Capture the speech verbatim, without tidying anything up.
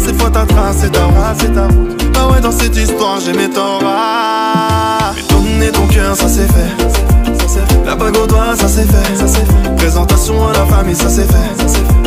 cette fois t'as tracé ta route. Ah ouais, dans cette histoire j'ai mes torts. Mais donner ton cœur, ça c'est fait. La bague au doigt, ça c'est fait. Présentation à la famille, ça c'est fait.